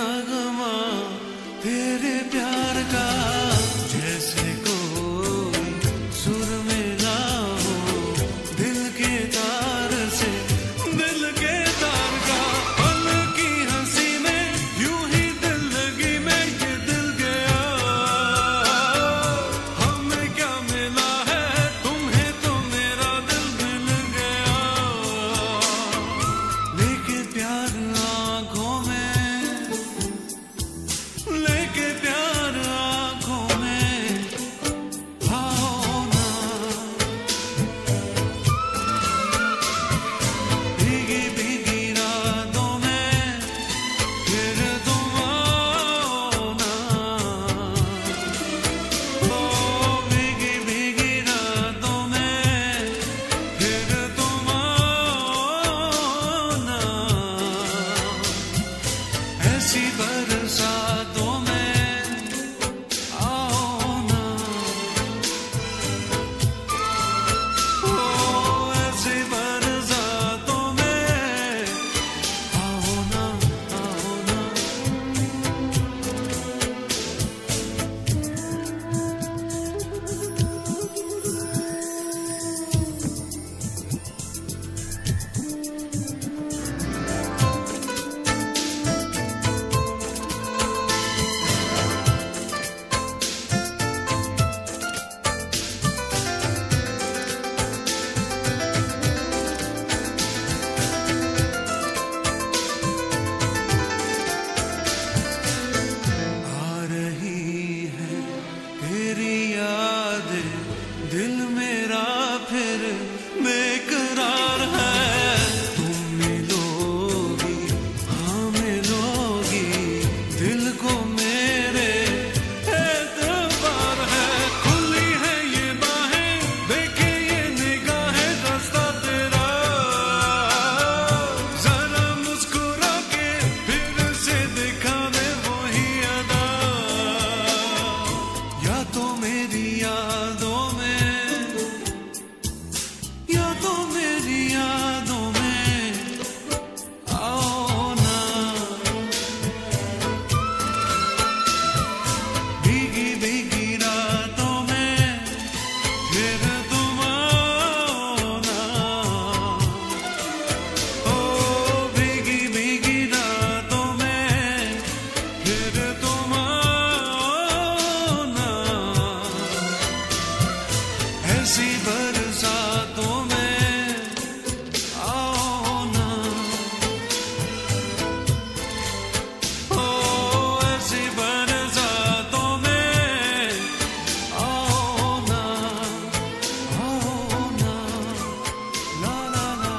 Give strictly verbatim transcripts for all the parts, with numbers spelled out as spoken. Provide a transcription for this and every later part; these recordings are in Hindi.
नगमा तेरे प्यार का, जैसे कोई सुर मिला हो दिल के तार से, दिल के तार का। पल की हंसी में यूं ही दिल लगी में ये दिल गया, हमें क्या मिला है तुम्हें तो मेरा दिल मिल गया। लेके प्यार आँखों में, लेके प्यार आँखों में आओ ना, भीगी भीगी रातों में फिर तुम आओ ना, ओ भीगी भीगी रातों में फिर तुम आओ ना, ऐसी बरसातों में आओ ना, ओ ऐसी बरसातों में आओ ना, आओ ना। आ रही है तेरी यादें, दिल मेरा फिर बेकरार है। तुम मिलोगी, हाँ मिलोगी, दिल को मेरे एतबार है। खुली है ये बाहें, देखे ये निगाहें, रास्ता तेरा, जरा मुस्कुरा के फिर से दिखा दे वही अदा। या तो मेरी यादों में, या तो मेरी यादों में आओ ना, भीगी भीगी रातों में फिर तुम आओ ना, ओ भीगी भीगी रातों में फिर तुम आओ ना, ऐसी बरसातों में आओ ना, ओ ऐसी बरसातों में आओ ना, आओ ना, ला ला ला।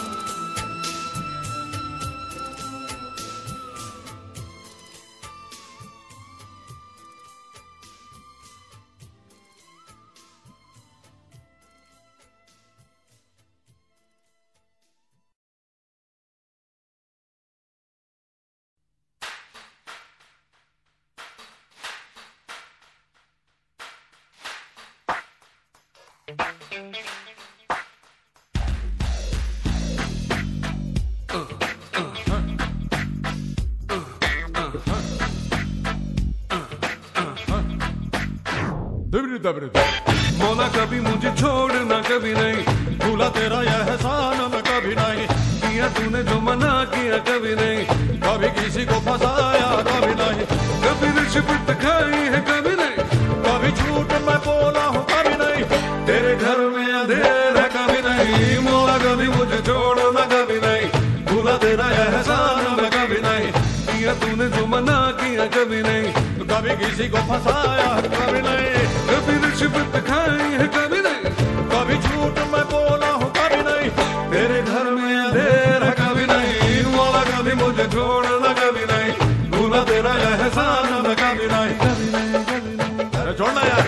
मौला कभी मुझे छोड़ना कभी नहीं, भूला तेरा यह एहसान मैं कभी नहीं, किया तूने जो मना किया कभी नहीं, कभी किसी को फंसाया कभी नहीं, कभी रिश्वत खाई है कभी नहीं, कभी झूठ मैं बोला हूँ कभी नहीं, तेरे घर में अंधेरा कभी नहीं। मौला कभी मुझे छोड़ना कभी नहीं, भूला तेरा यह एहसान मैं कभी नहीं, किया तूने जो मना किया कभी नहीं, कभी किसी को फंसाया कभी नहीं, कभी रिश्वत खाई है कभी नहीं, कभी झूठ मैं बोला हूँ कभी नहीं, तेरे घर में अंधेरा कभी नहीं। मौला कभी मुझे छोड़ना कभी नहीं, भूला तेरा यह एहसान मैं कभी नहीं, कभी नहीं, कभी नहीं। अरे छोड़ना यार।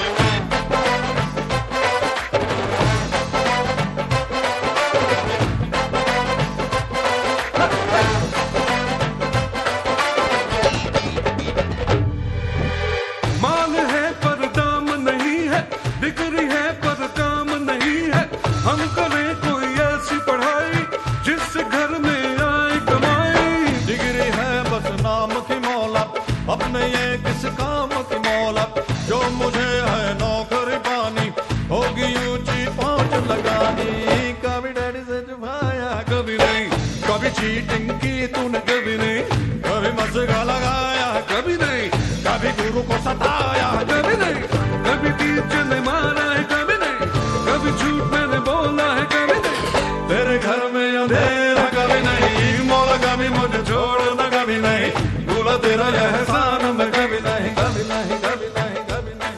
माल है पर दाम नहीं है, डिग्री है पर काम नहीं है, हम करें कोई ऐसी पढ़ाई जिससे घर में आए कमाई। डिग्री फंसगा लगाया है कभी नहीं, कभी गुरु को सताया है कभी नहीं, कभी टीचर ने मारा है कभी नहीं, कभी झूठ मैंने बोला है कभी नहीं, तेरे घर में अंधेरा कभी नहीं, मौला कभी मुझे छोड़ना कभी नहीं, भूला तेरा एहसान मैं कभी नहीं, कभी नहीं, कभी नहीं, कभी नहीं।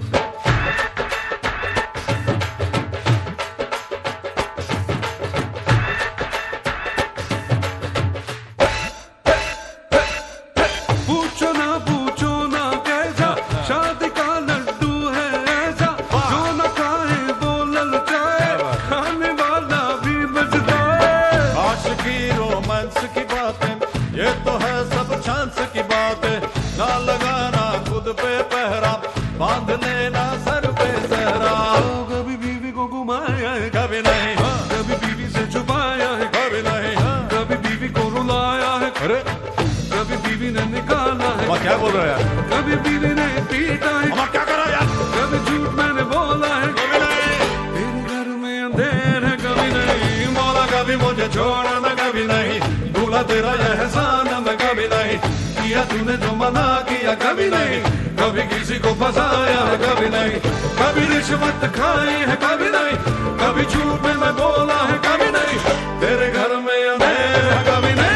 पूछो ना पूछो ना कैसा शादी का लड्डू है ऐसा, जो न खाए वो ललचाए, खाने वाला भी मजेदार। आशिकी रोमांस की बातें ये तो है सब चांस की बातें, ना लगाना खुद पे पहरा, बांध लेना सर पे सहरा। कभी बीवी को घुमाया है कभी नहीं, कभी बीवी से छुपाया है कभी नहीं, कभी बीवी को रुलाया है, अरे कभी बीवी ने निकाला है, क्या बोल रहा है, कभी बीवी ने पीटा है, क्या करा यार, कभी झूठ मैंने बोला है कभी नहीं, तेरे घर में अंधेर है कभी नहीं, मौला कभी मुझे छोड़ना कभी नहीं, भूला तेरा एहसान मैं कभी नहीं, किया तूने जो मना किया कभी नहीं, कभी किसी को फंसाया है कभी नहीं, कभी रिश्वत खाई है कभी नहीं, कभी झूठ में मैं बोला है कभी नहीं, तेरे घर में अंधेर है कभी नहीं।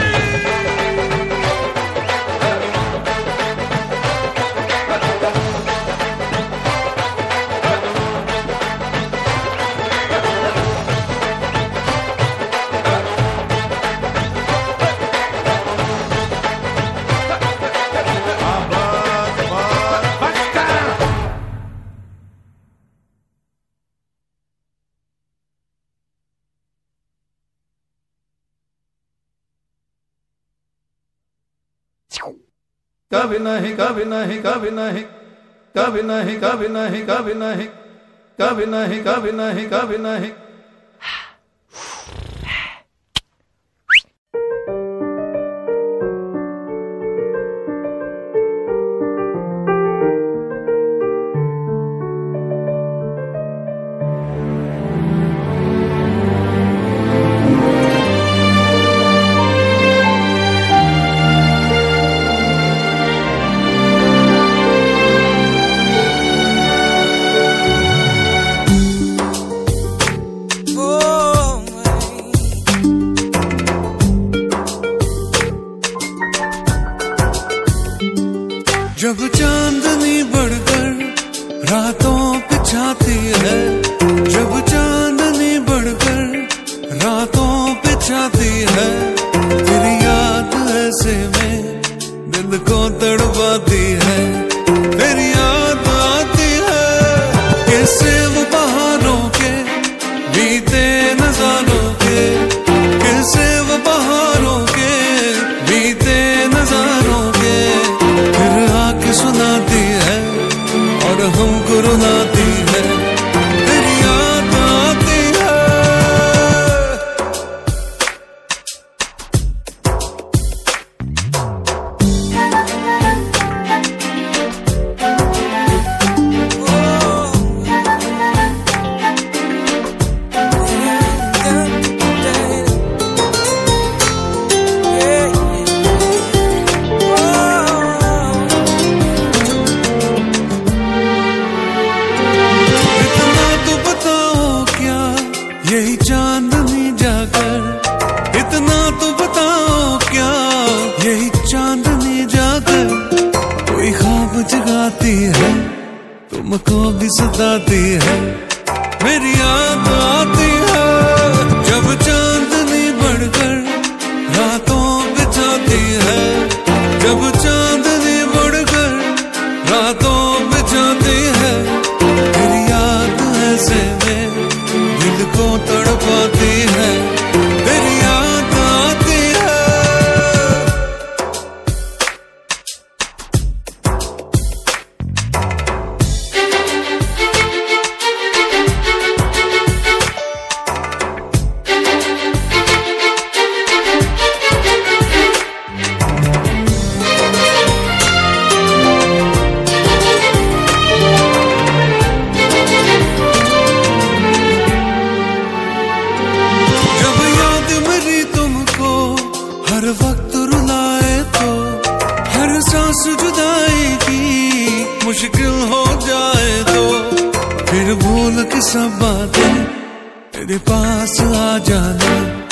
कभी नहीं कभी नहीं कभी नहीं कभी नहीं कभी नहीं कभी नहीं कभी नहीं कभी नहीं कभी नहीं। जब चांदनी बढ़कर रातों पे छाती है, जब चांदनी बढ़कर रातों पे छाती है, तेरी याद ऐसे में दिल को तड़पाती है, तेरी याद आती है कैसे वो बहारों के बीते नजारों के, कैसे वो बहारों के बीते नजारों के, फिर आके सुनाती है और हमको रुलाती है, तेरी याद आती है। यही चांदनी जाकर, इतना तो बताओ क्या, यही चांदनी जाकर कोई ख्वाब जगाती है, तुमको भी सताती है, मेरी याद आती है, जब चांदनी बढ़कर रातों बिछाती है, जब चांदनी बढ़कर रातों बिछाती है, तेरी याद ऐसे में दिल को तड़पाती है, तेरी याद आती है। इस जुदाई की मुश्किल हो जाए तो फिर भूल के सब बातें तेरे पास आ जाना,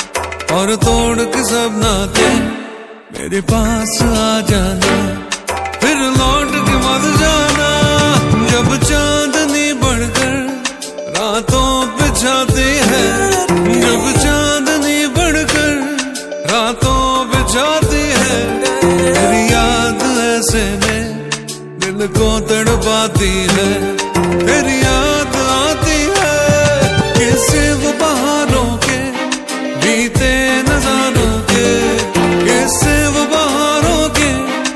और तोड़ के सब नाते मेरे पास आ जाना, फिर लौट के मत जाना। जब चांदनी बढ़कर रातों पे छाती है, जब चांदनी बढ़कर रातों पे छाती है, तेरी याद ऐसे में दिल को तड़पाती है, तेरी याद आती है। कैसे वो बहारों के बीते नजारों के, कैसे वो बहारों के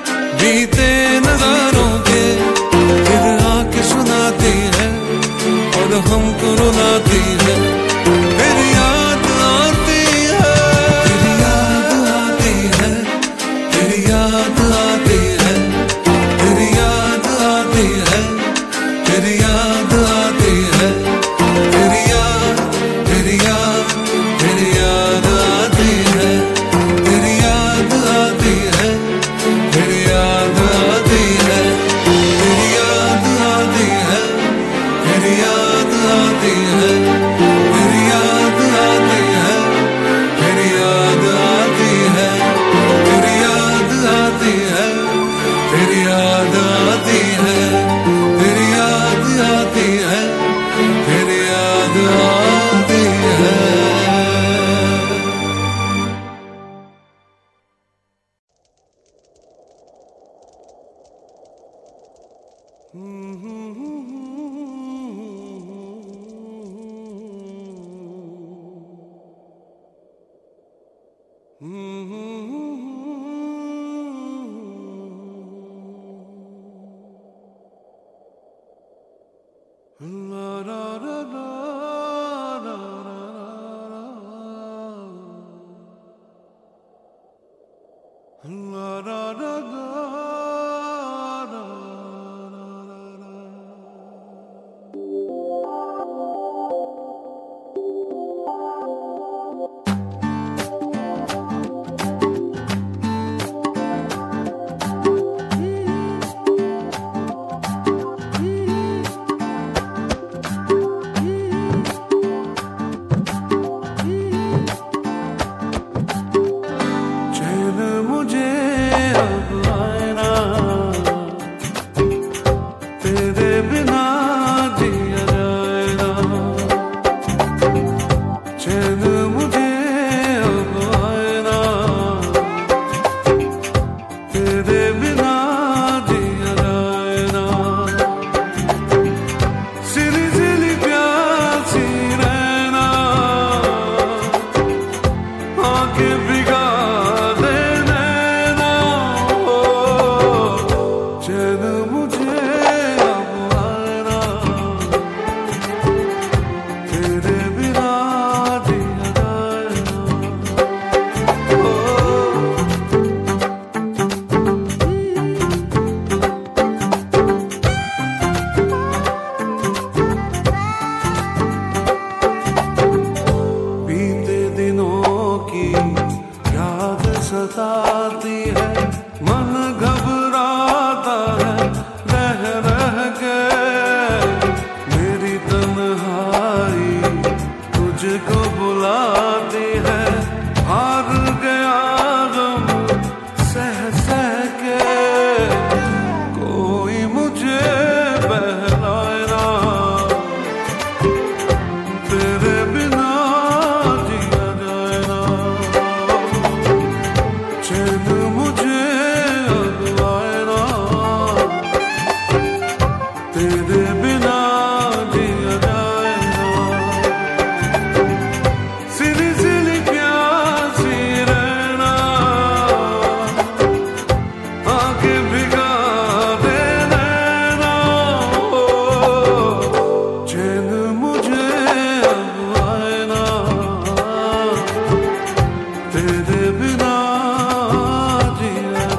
बीते नजारों के, फिर आके सुनाती है और हमको रुलाती है, तेरी याद आती है, तेरी याद आती है, तेरी याद आती है, तेरी याद आती है, तेरी याद आती है, तेरी याद, तेरी याद, तेरी याद आती है, तेरी याद आती है, तेरी याद आती है, तेरी याद आती है, तेरी याद आती है, तेरी याद आती है, तेरी याद आती है, तेरी याद आती है, तेरी याद आती है, तेरी याद आती है, तेरी याद आती है। तेरे बिना जिया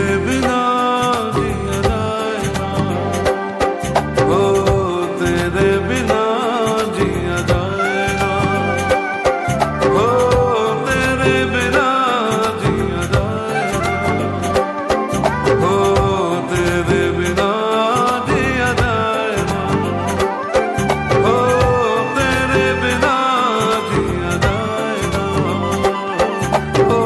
बिना जिया जाए ना, ओ तेरे बिना जिया जाए ना, ओ तेरे बिना जिया जाए ना, ओ तेरे बिना जिया जाए ना, ओ तेरे बिना जिया जाए ना, ओ।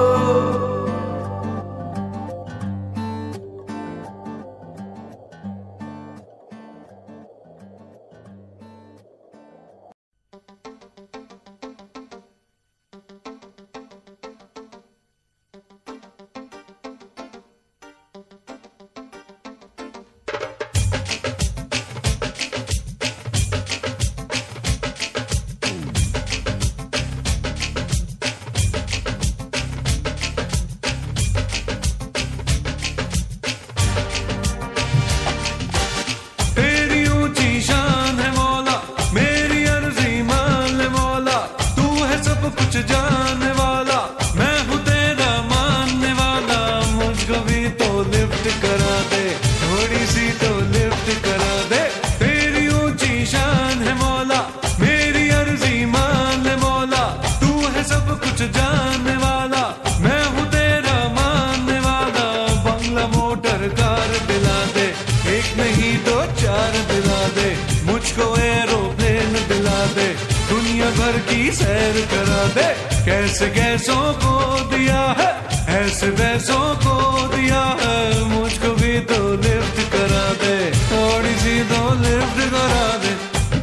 तेरी ऊंची शान है मौला, मेरी अर्जी मान ले मौला, तू है सब कुछ जानने वाला, मैं हूँ तेरा मानने वाला, मुझको भी तो लिफ्ट करा दे, थोड़ी सी तो लिफ्ट करा दे। तेरी ऊंची शान है मौला, मेरी अर्जी मान ले मौला, तू है सब कुछ जानने वाला, मैं हूँ तेरा मानने वाला, बंगला मोटर कार दिला दे, एक नहीं दो चार दिला दे, मुझको एरोप्लेन दिला दे, दुनिया भर की सैर करा दे। कैसे कैसों को दिया है, ऐसे वैसों को दिया है, मुझको भी तो लिफ्ट करा दे, थोड़ी सी तो लिफ्ट करा दे।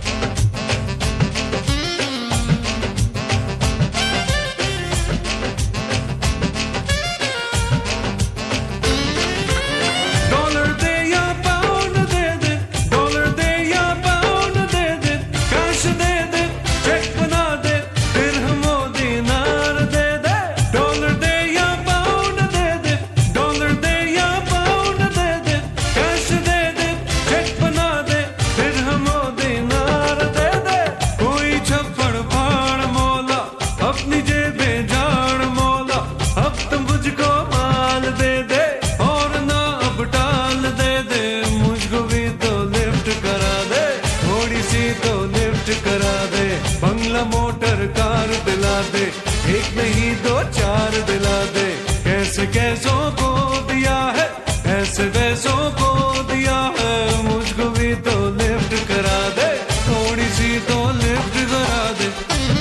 डॉलर दे या पाउंड दे दे, डॉलर दे या पाउंड दे दे, कैश दे दे, चेक बना दे, दिरहमो दिनार दे दे। डॉलर दे या पाउंड दे दे, डॉलर दे या पाउंड दे दे, कैश दे दे, चेक बना दे, दिरहमो दिनार दे दे। कोई छप्पड़ फाड़ मौला, अपनी जेबें झाड़ मौला, अब तुम मुझको माल दे दे, और ना अब टाल दे दे, मुझको भी तो लिफ्ट करा दे, थोड़ी सी तो लिफ्ट करा दे। बंगला मोटर कार दिला दे, एक नहीं दो चार दिला दे। कैसे कैसों को दिया है, ऐसे वैसों को दिया है, मुझको भी तो लिफ्ट करा दे, थोड़ी सी तो लिफ्ट करा दे।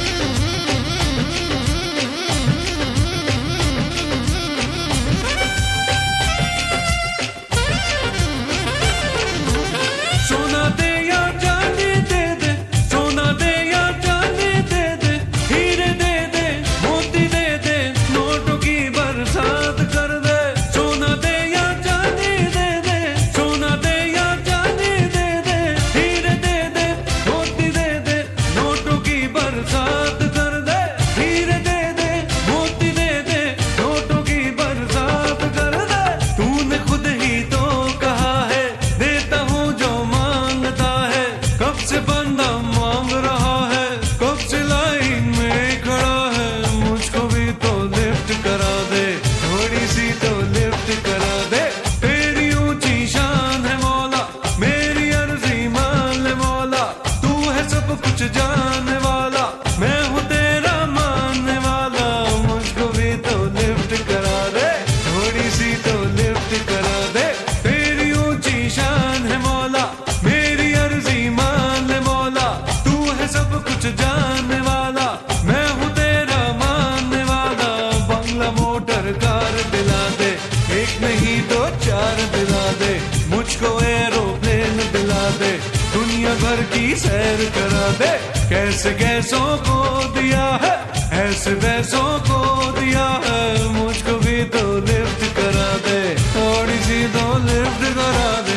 सोना दे या चांदी दे दे, सोना दे या चांदी दे दे, हीरे दे दे, मोती दे दे, नोटों की बरसात कर दे। सोना दे या चांदी दे दे, सोना दे या चांदी दे दे, हीरे दे दे, मोती दे दे, नोटों की बरसात कर दे। हीरे दे दे, मोती दे दे, नोटों की बरसात कर दे। तूने खुद ही तो कहा है, देता हूँ जो मांगता है, कब से बंदा मांग रहा है, कब से लाइन में खड़ा है, मुझको भी तो लिफ्ट करा दे, थोड़ी सी तो लिफ्ट करा दे। तेरी ऊंची शान है मौला, मेरी अर्जी मान ले मौला, तू है सब कुछ जानने वाला, मैं हूँ तेरा मानने वाला, मुझको भी तो लिफ्ट करा दे, थोड़ी सी तो लिफ्ट करा दे। तेरी ऊंची शान है मौला, मेरी अर्जी मान ले मौला, तू है सब कुछ जानने वाला, मैं हूँ तेरा मानने वाला, बंगला मोटर कार दिला दे, एक नहीं दो चार दिला दे, मुझको एरोप्लेन दिला दे, दुनिया भर की सैर करा दे। कैसे कैसों को दिया है, ऐसे वैसों को दिया है, मुझको भी तो लिफ्ट करा दे, थोड़ी सी तो लिफ्ट करा दे।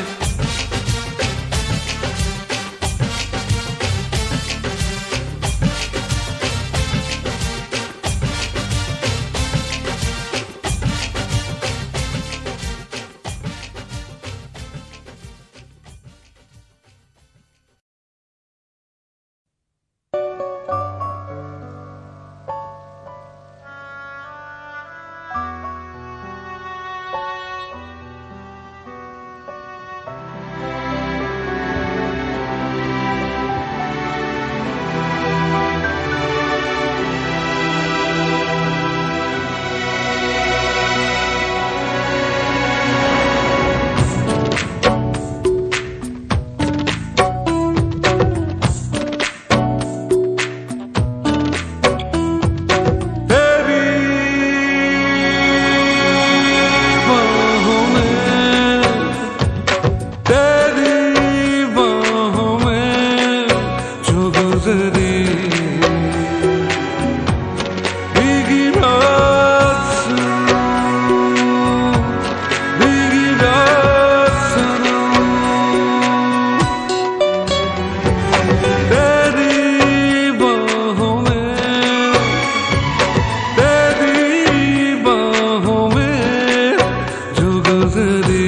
गुजरी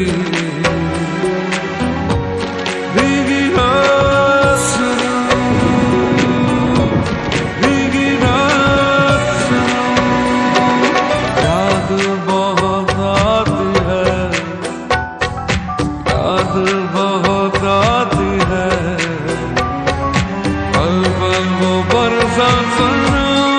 भीगी रात सनम, भीगी रात सनम। याद बहुत आती है, याद बहुत आती है, पल पल वो बरसात सनम।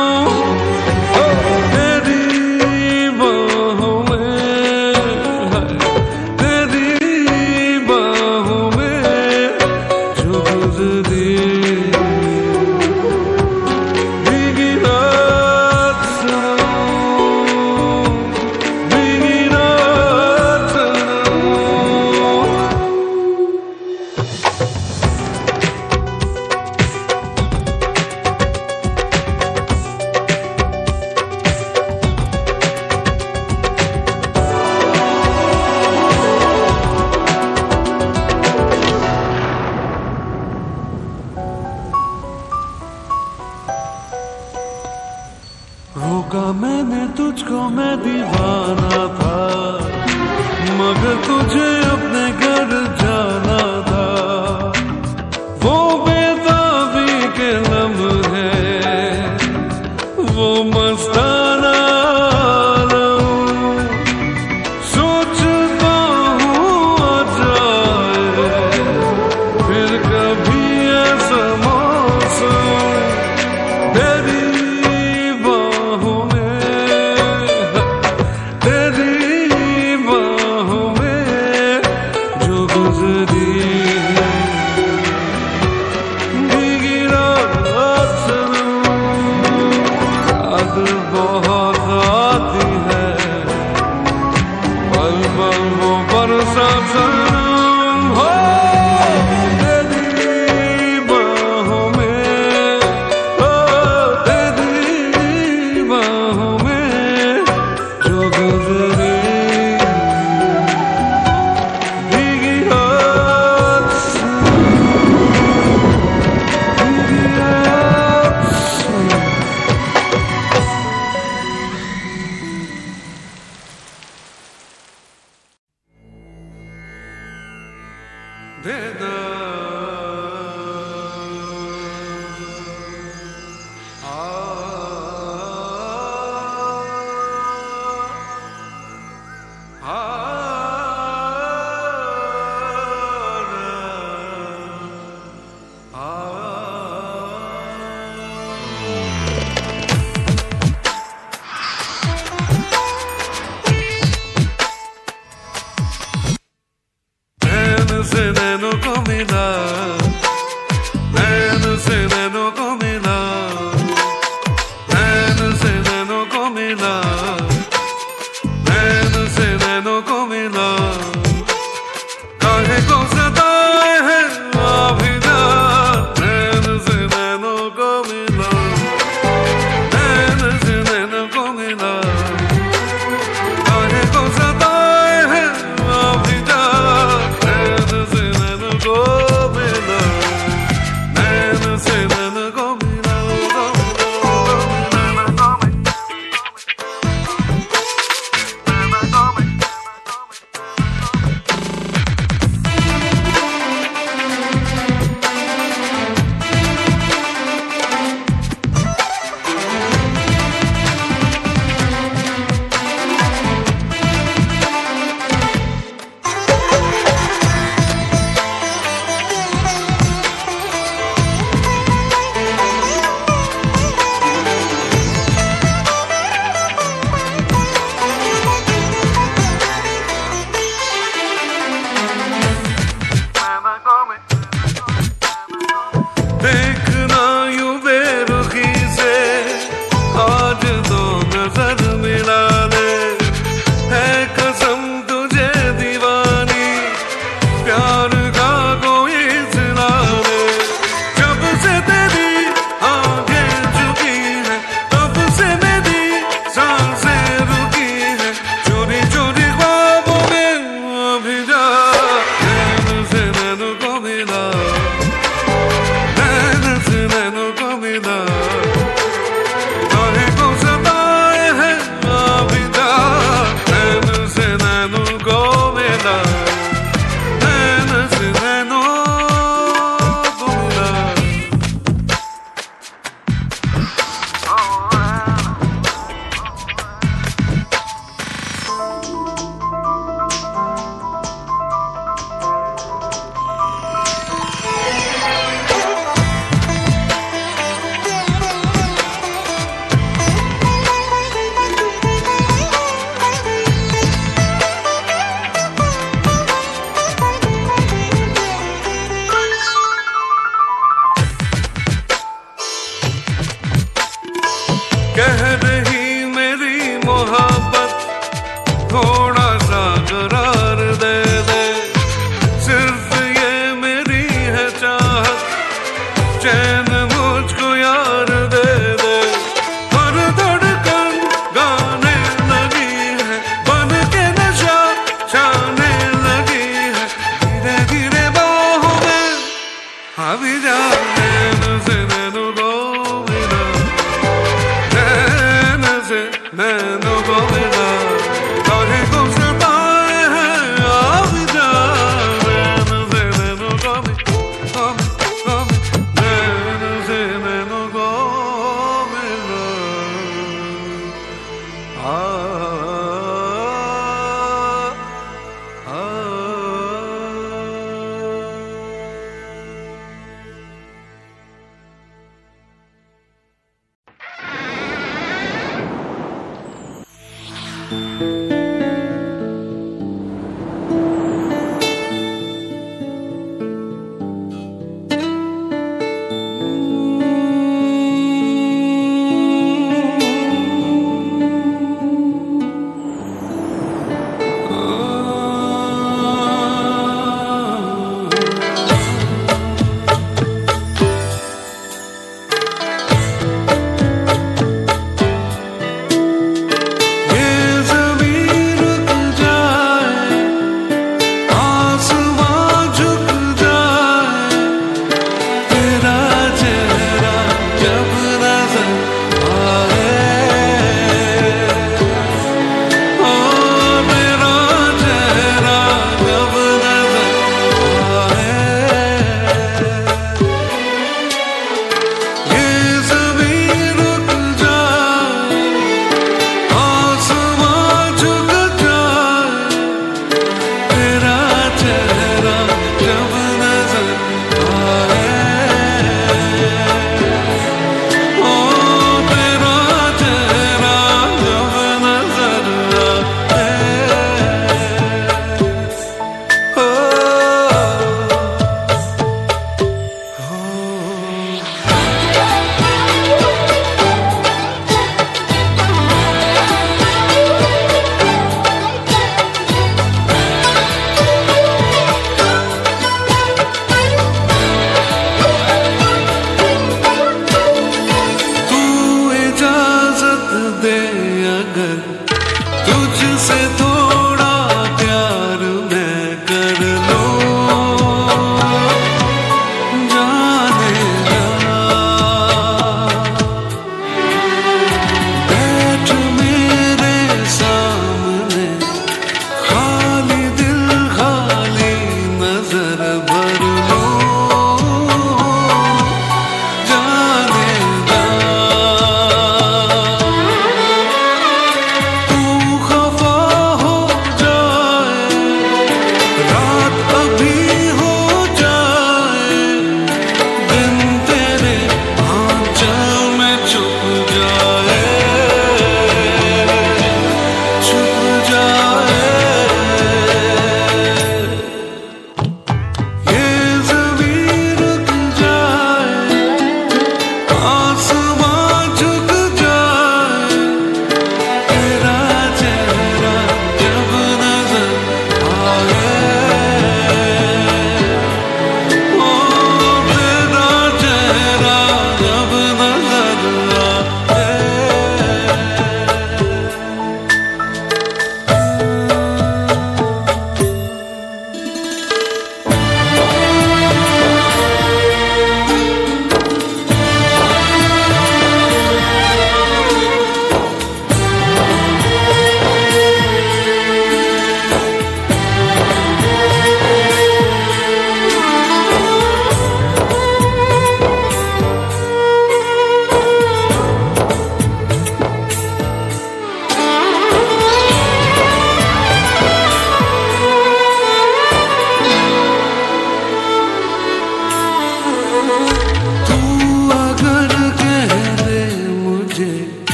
रोका मैंने तुझको, मैं दीवाना था, मगर तुझे अपने घर जाना था। वो बेताबी के लम्हे, वो मस्ताना आलम, सोचता हूँ आ जाए फिर कभी ऐसा मौसम। तेरी बहुत आती है, पल पल वो बरसात सनम। हो तेरी बाहों में, हो तेरी बाहों में जो गुजरी भीगी रात सनम, भीगी रात सनम। दे दो आ आ आ से नैनों को मिला, नैन से नैनों को मिला, नैन से नैनों को मिला, नैन से नैनों को मिला। काहे को सताए है अभी जा, नैन से नैनों को मिला, नैन से नैनों को मिला। काहे को सताए है अभी जा, नैन से नैनों को मिला। मिला, नैन से नैनों को मिला।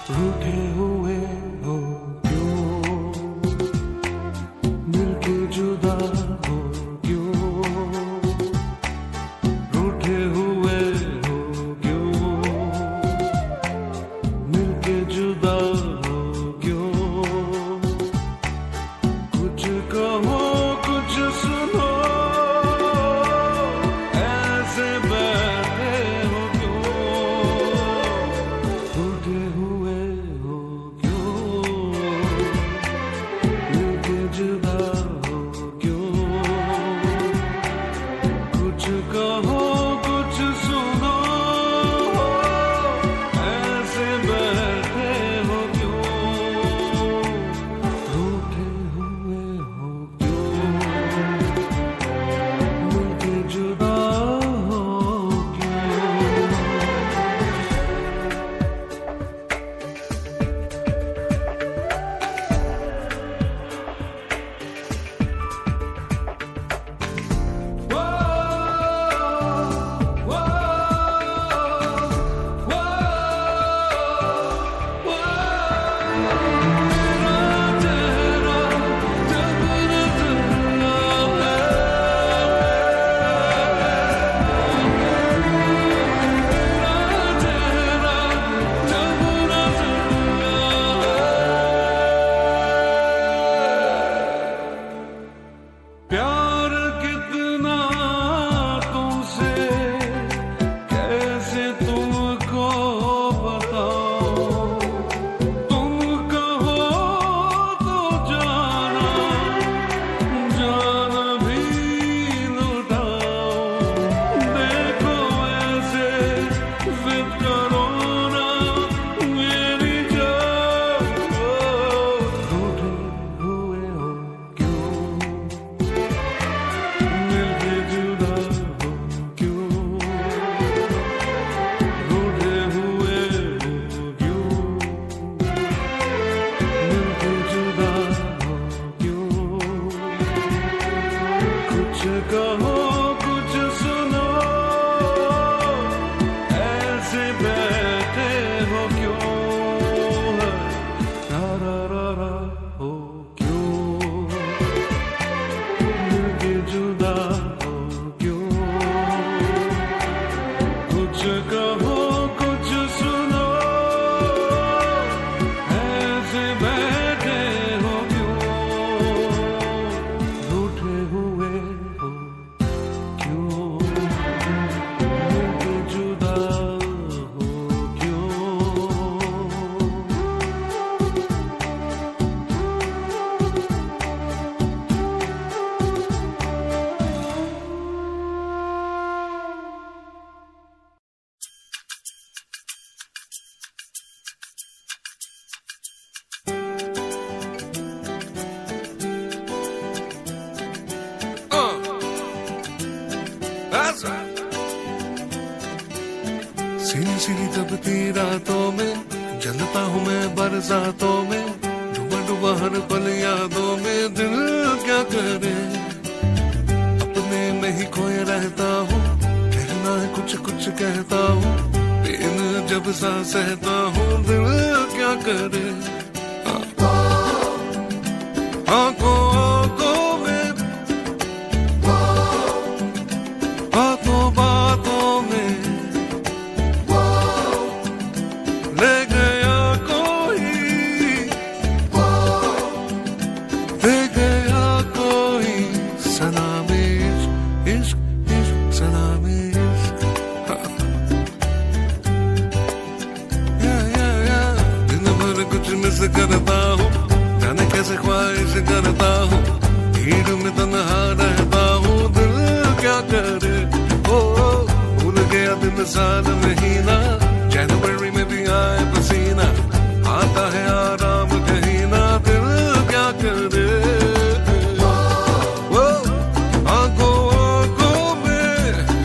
रूठे हुए हो क्यों, मिलके जुदा हो क्यों, रूठे हुए हो क्यों, मिलके जुदा हो क्यों, कुछ कहो कुछ सुनो, ऐसे बैठे हो क्यों, रूठे हुए हो क्यों, मिलके जुदा हो क्यों, कुछ कहो कुछ सुनो, ऐसे बैठे हो क्यों, रूठे हुए हो क्यों, मिलके जुदा हो क्यों। प्यार कितना तुमसे कैसे तुमको बताओ, तुम कहो तो जाना जान भी लुटाओ, देखो ऐसे जिद करो ना मेरी जान, रूठे हुए हो क्यों, मिलके जुदा हो क्यों, रूठे हुए हो क्यों, मिलके जुदा हो क्यों, कुछ कहो कुछ सुनो, ऐसे बैठे हो क्यों, रा रा रा रा हो क्यों, मिलके जुदा हो क्यों, कुछ कहो कुछ सुनो, ऐसे बैठे हो क्यों, रूठे हुए हो क्यों, मिलके जुदा हो क्यों। That's right. सीधी सीधी दबती रातों में जलता हूँ मैं बरसातों में, डूबा डूबा हर पल यादों में, दिल क्या करे अपने में ही खोए रहता हूँ, कहना है कुछ कुछ कहता हूँ, पेन जब सा सहता हूँ, दिल क्या करे आंखों आंखों में, बातों बातों में ले गया कोई, दे गया कोई सलामी इश्क इश्क इश्क सलामी इश्क, या या या दिन भर कुछ मिस करता हूँ, जाने कैसे ख्वाहिश करता हूँ, भीड़ में तन्हा रहता हूँ, दिल क्या करे ओ, भूल गया दिन साल महीना, जनवरी में भी आए पसीना, आता है आराम कहीं ना, दिल क्या करे ओ, आंखों आंखों में,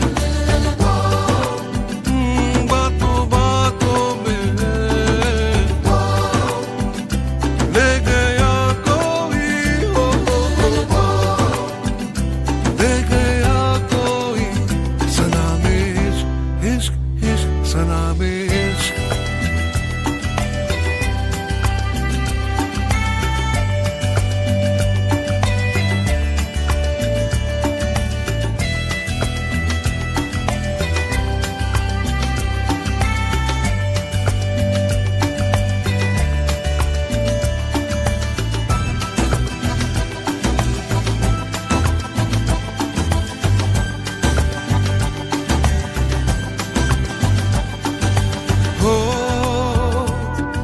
हम्म, बातों बातों में ले गया कोई, ओ, ओ, ओ, दे गया कोई सलामी इश्क इश्क इश्क सलामी।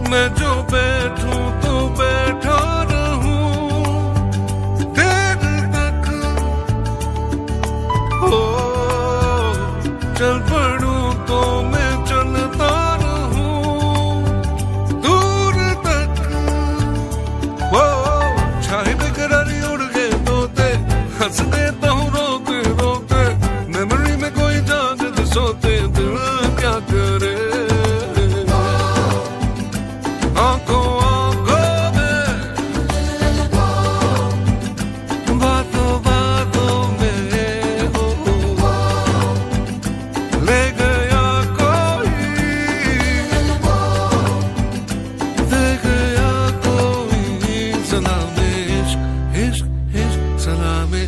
मैं जो बैठूं तो बैठा रहूं देर तक, हो चल पड़ूं तो मैं चलता रहूं दूर तक, वो चाहे बेकरारी उड़ गए तोते, हंस देता हूँ रोते रोते, मेमोरी में कोई जागते सोते, दिल क्या करे आंखों आंखों में, बातों बातों में हो ले गया कोई, दे गया कोई सलामे इश्क इश्क इश्क सलामे।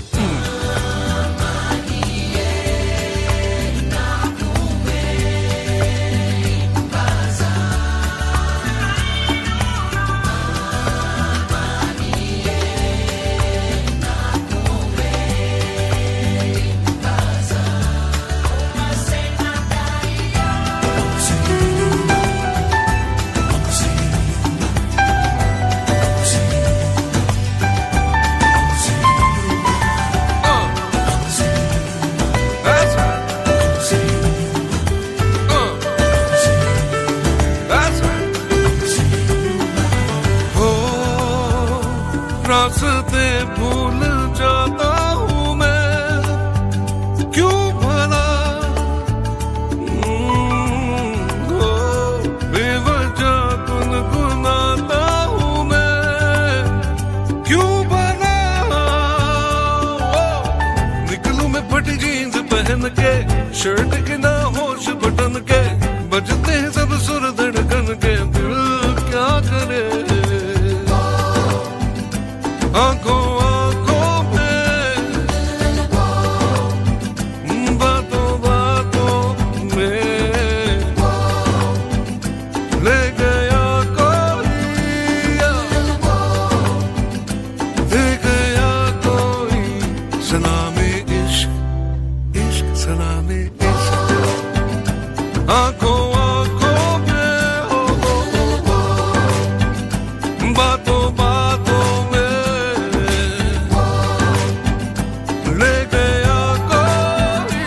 रास्ते भूल जाता हूँ मैं क्यों भला, हो बेवजह गुनगुनाता हूँ मैं क्यों भला, निकलूं मैं फटी जीन्स पहन के, शर्ट के ना होश बटन के, बजते हैं सब सुर धड़कन के, दिल क्या करे आंखों आंखों में, बातों बातों में ले गया कोई, दे गया कोई सलामे इश्क इश्क सलामे इश्क, आंखों आंखों में हो, हो, हो, हो बातों बातों में ले गया कोई,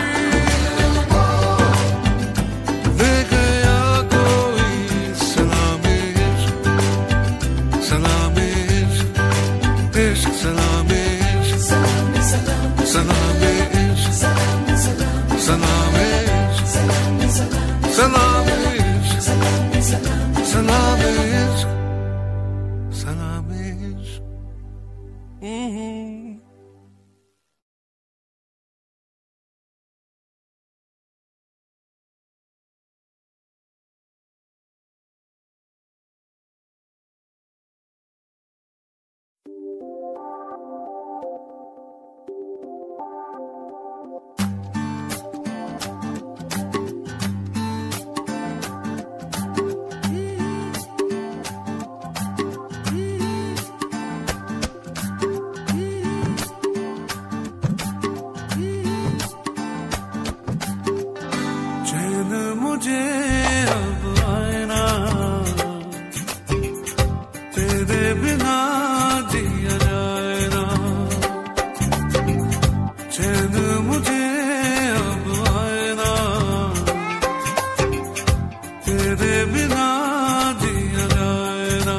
दे गया कोई सलामे इश्क सलामे इश्क इश्क सलामे इश्क सलामे इश्क सलामे इश्क सलामे इश्क सलामे इश्क सलामे इश्क। चैन मुझे अब आए ना, तेरे बिना जिया जाए ना, चैन मुझे अब आए ना, तेरे बिना जिया जाए ना,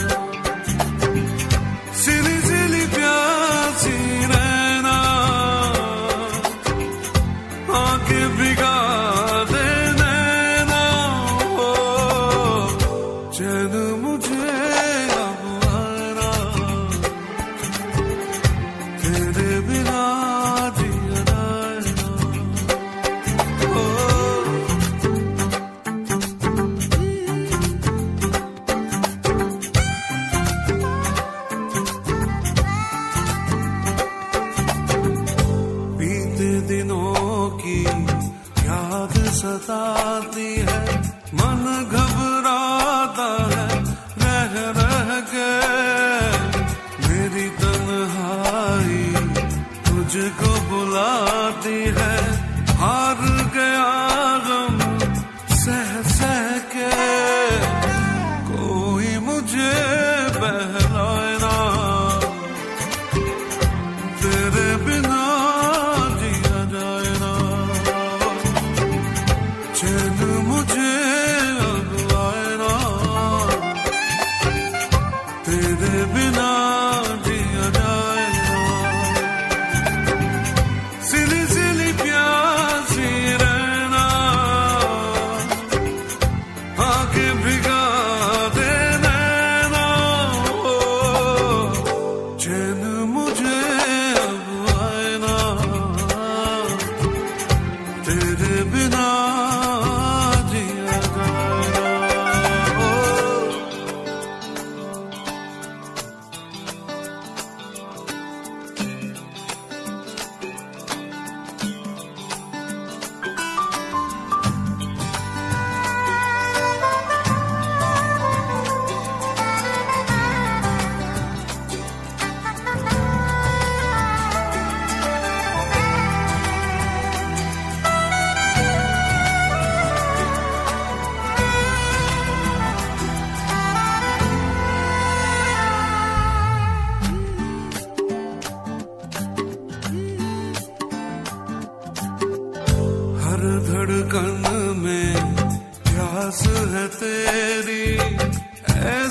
सिली सिली प्यासी रहना, आंखें भिगा चैन मुझे अब आना, तेरे बिना जिया जाए ना, ओ बीते दिनों की याद सताती है, मन घबराता है, रह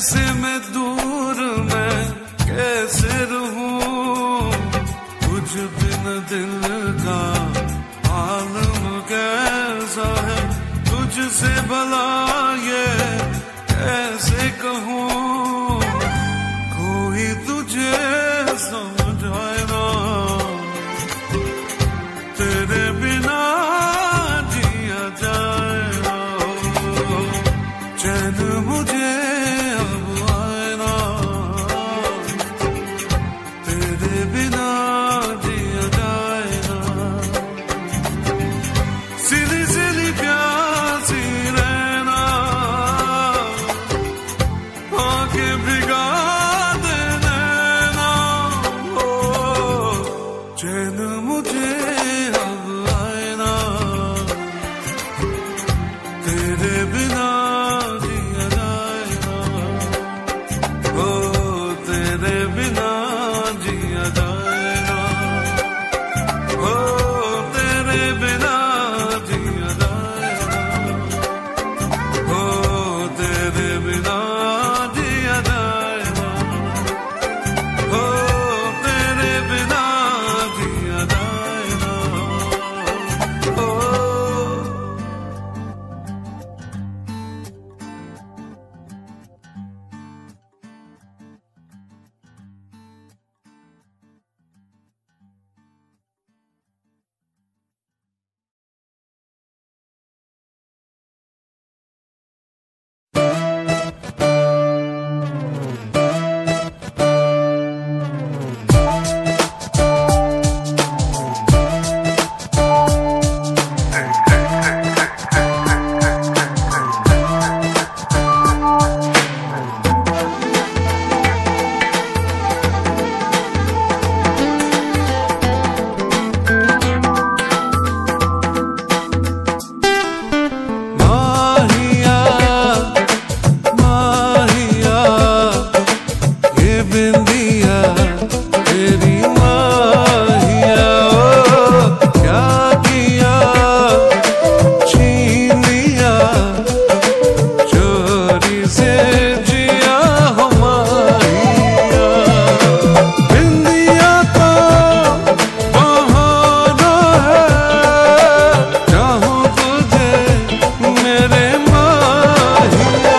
ऐसे में दूर मैं कैसे रहूं, कुछ बिन दिल का आलम कैसा है, तुझसे भला ये कैसे कहूं, कोई तुझे समझाए ना, तेरे बिना जिया जाए ना, चैन मुझे अब आए ना, तेरे बिना जिया जाए ना, सिली सिली प्यासी रहना, आंखें भिगा दे नैना, ओ चैन मुझे अब आए ना, तेरे बिना जिया जाए ना, ओ तेरे बिना जिया जाए ना, ओ तेरे बिना जिया जाए ना, ओ तेरे बिना जिया जाए ना, ओ तेरे बिना जिया जाए ना, ओ माहिया माहिया ये बिंदिया तेरी माहिया, ओ क्या किया छीन लिया चोरी से जिया हो माहिया, बिंदिया तो बहाना है, चाहूं तुझे मेरे माहिया,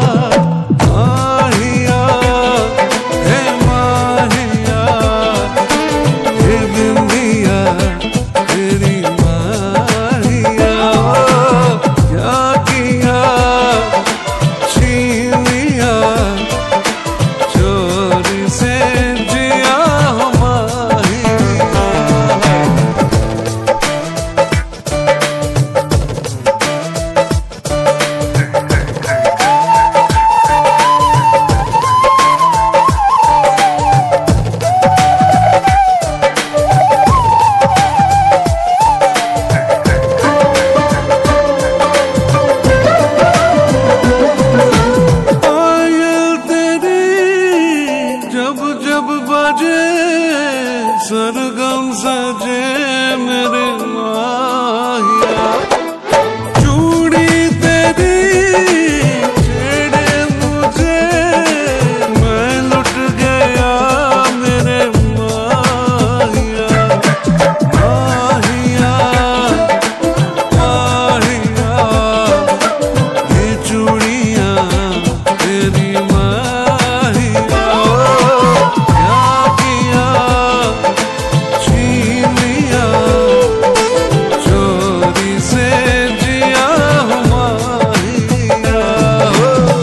माहिया हे माहिया ये बिंदिया तेरी माहिया, ओ क्या किया छीन लिया चोरी से जिया हो माहिया। पायल तेरी जब जब बजे सरगम सजे मेरे माहिया, चूड़ी तेरी छेड़े मुझे मैं लुट गया मेरे माहिया, माहिया माहिया ये चूड़ियां तेरी माहिया, ओ क्या किया छीन लिया चोरी से जिया हो माहिया, ओ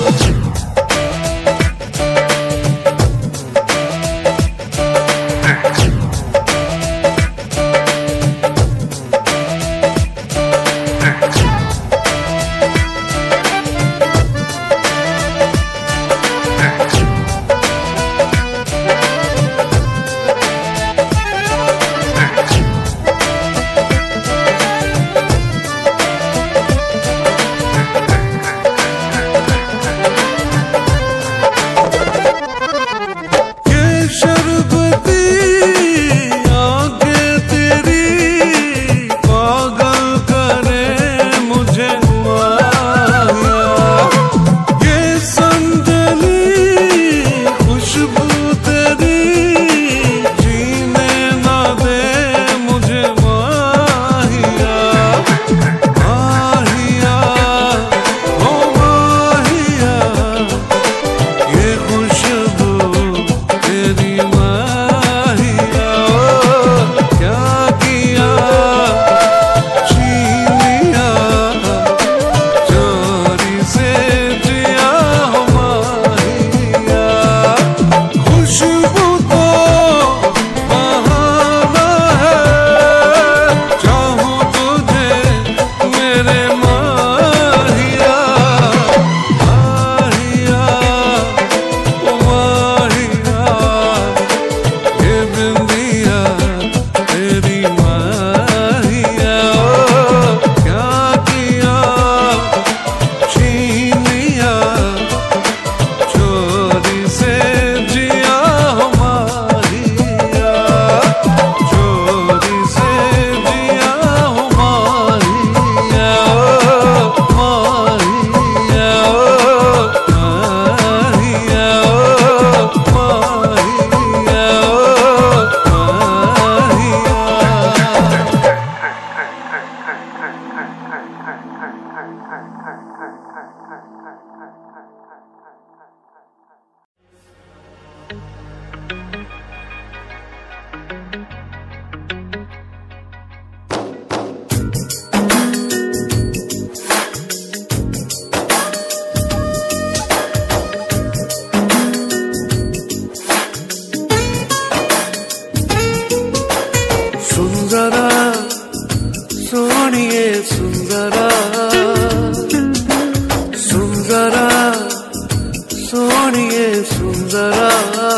सोनिए सुंदरा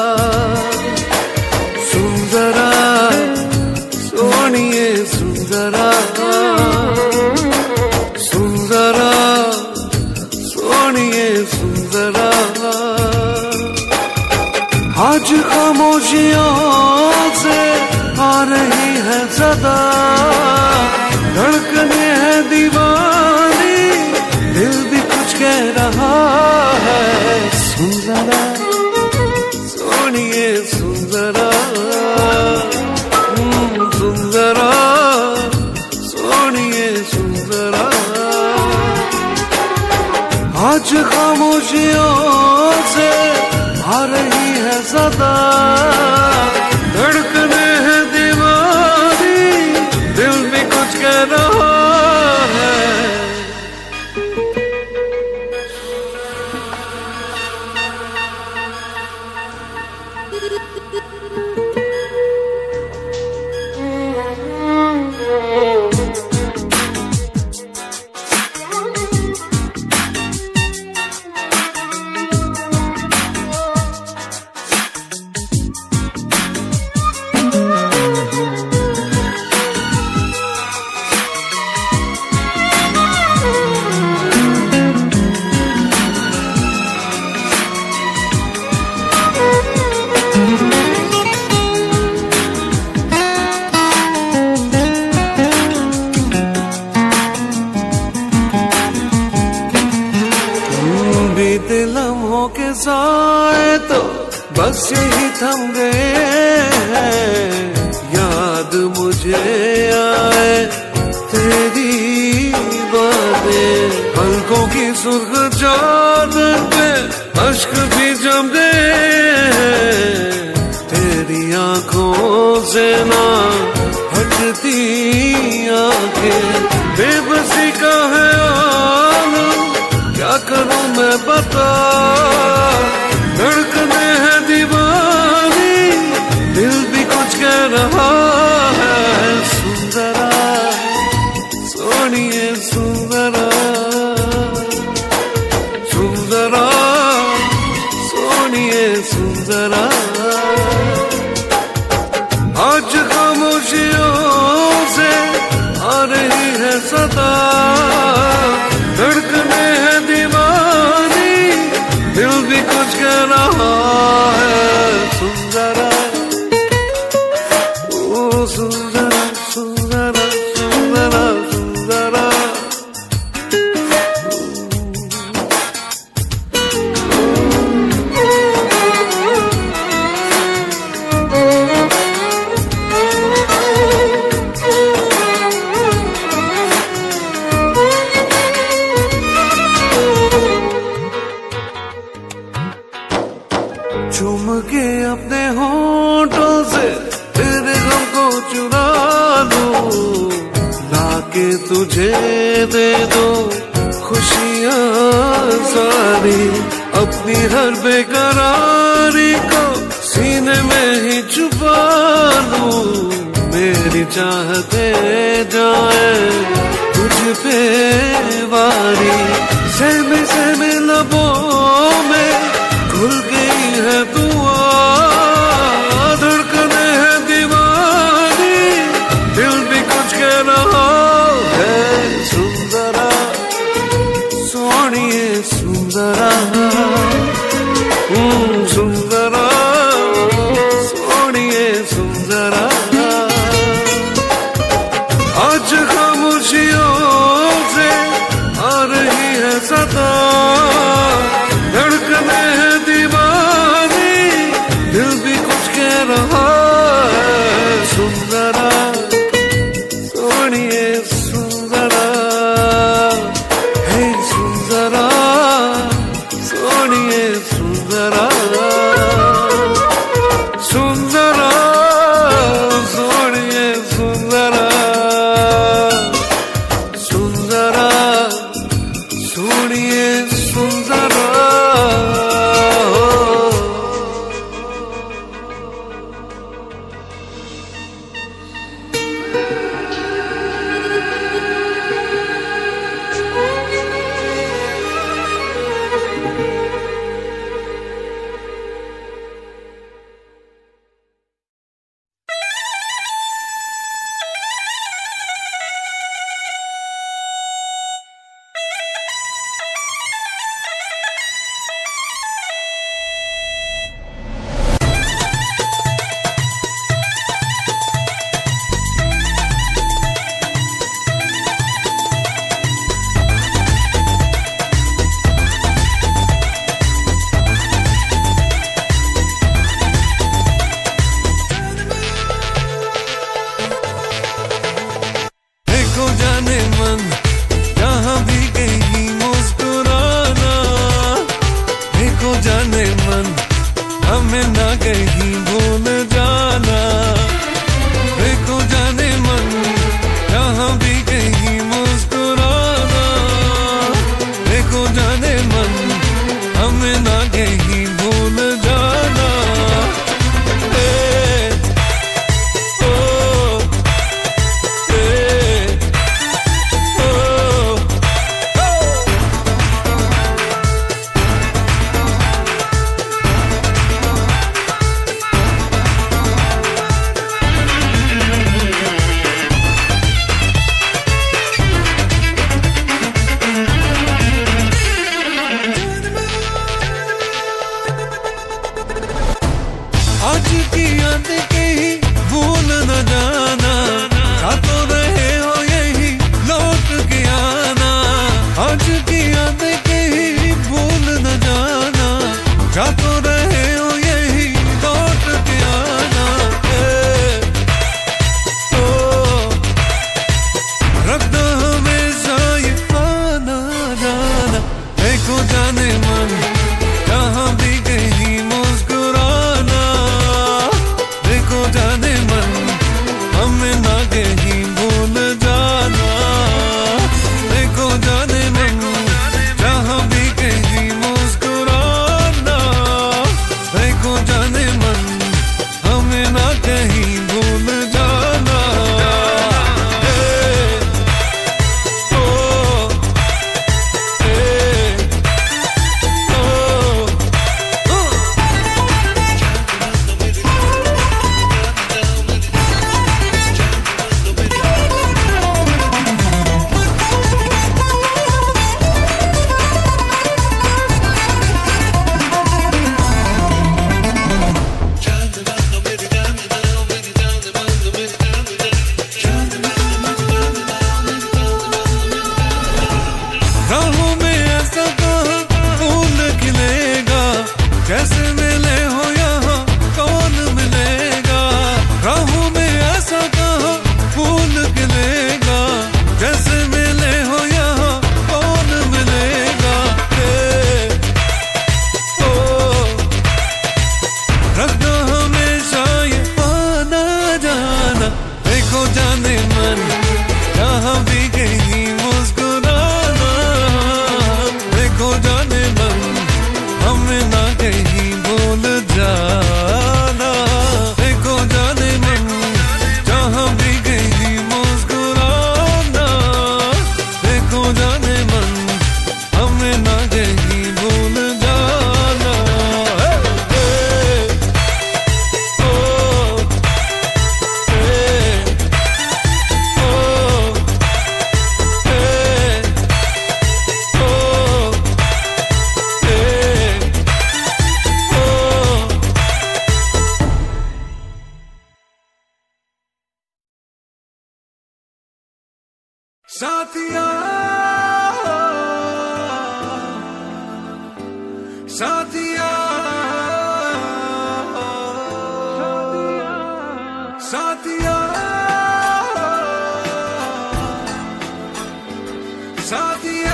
सुंदरा सोनिए सुंदरा सुंदरा सोनिए सुंदरा आज खामोशियों से आ रही है सदा धड़कने है दीवानी दिल भी कुछ कह रहा है सुंदरा सोनिए सुंदरा सुंदरा सोनिए सुंदरा आज खामोशियों से आ रही है सदा धड़कने है दीवानी दिल भी कुछ कह रहा है बीते लम्हों के साए तो बस यही थम गए हैं याद मुझे आए तेरी बातें पलकों की सुर्ख चादर पे अश्क भी जम गए हैं तेरी आंखों से ना हटती आंखें बेबसी का है आलम क्या करूं मैं बता धड़कने है दीवानी दिल भी कुछ कह रहा है सुंदरा सोनिए सुंदरा सुंदरा सोनिए सुंदरा आज खामोशियों से आ रही है सदा धड़कने है दीवानी दिल भी कुछ कह रहा है सुंदरा ओ सुंदरा सुंदरा सुंदरा सुंदरा चूम के अपने होठों से तेरे गम को चुरा लूं लाके तुझे दे दो खुशियां सारी अपनी हर बेकरारी को सीने में ही छुपा लूं मेरी चाहते जाए तुझ पे वारी सहमे सहमे लबों में खुल गई है दुआ धड़कने है दीवानी दिल भी कुछ कह रहा है सुंदरा सोनिए सुंदरा सुंदरा सोनिए सुंदरा आज खामोशियों से आ रही है सदा धड़कने है दीवानी दिल भी कुछ कह रहा है सुंदरा सोनिए सुंदरा हे सुंदरा सोनिए सुंदरा मन हमें ना कहीं भूल जाना। देखो जाने मन जहाँ भी कहीं मुस्कुराना। देखो जाने मन हमें ना कहीं भूल जाना। ए, ओ, ए, ओ, आज की याद कहीं भूल न जाना। क्या तो रहे हो यही लौट के आना। आज की याद कहीं भूल न जाना। क्या तो रहे हो यही लौट के आना। ए, ओ, रखना हमेशा ये आना जाना। देखो जाने मन जहाँ भी कहीं मुस्कुराना। देखो जाने मन हमें ना कहीं भूल जाना। देखो जाने मन जहाँ भी कहीं मुस्कुराना। देखो जाने मन हमें ना कहीं भूल जाना। ए, ओ, ए, ओ, ओ। राहों में ऐसा कहाँ फूल खिलेगा। जैसे मिले हो यहाँ कौन मिलेगा। राहों में ऐसा कहाँ फूल खिलेगा। जैसे मिले हो यहाँ कौन मिलेगा। ए, ओ, रखना हमेशा ये आना जाना। देखो जाने मन जहाँ भी कहीं मुस्कुराना। देखो जाने मन हमें ना कहीं भूल जाना। देखो जाने मन जहाँ भी कहीं मुस्कुराना। देखो जाने मन हमें ना कहीं भूल जाना। ए, ओ, ए, ओ, ए, ओ, ए, ओ। साथिया साथिया साथिया साथिया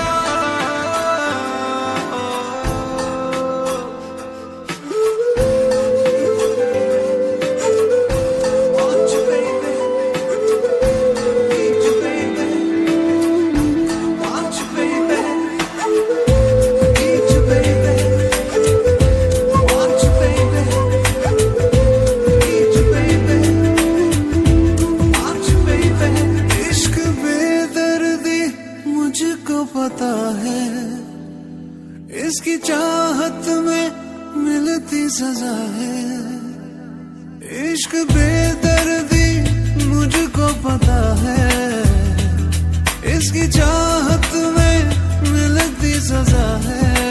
Want you, baby. Need you, baby. Want you, baby. Need you, baby. Want you, baby. Need you, baby. Want you, baby. इश्क बेदर्दी मुझको पता है। इसकी चाहत में मिलती सजा है। इश्क बेदर्दी मुझको पता है। इसकी चाहत में मिलती सजा है।